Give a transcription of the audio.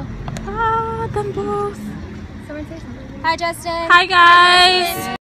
Ah, them both. Someone say something. Hi, Justin. Hi, guys.